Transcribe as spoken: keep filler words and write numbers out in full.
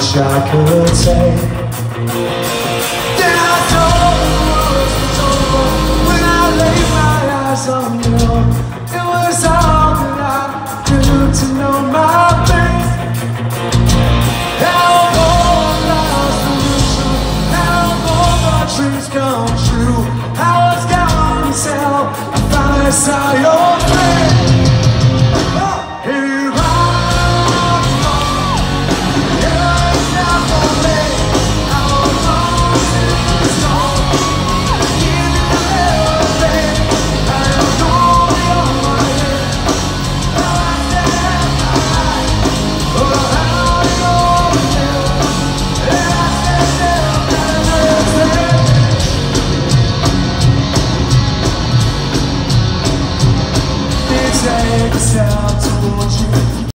much I could say. Then I told the world it's over when I laid my eyes on you. It was all that I could to know my pain. How more lost solution, how more my dreams come true. I was gone as hell, I finally saw your face. Take us out towards you.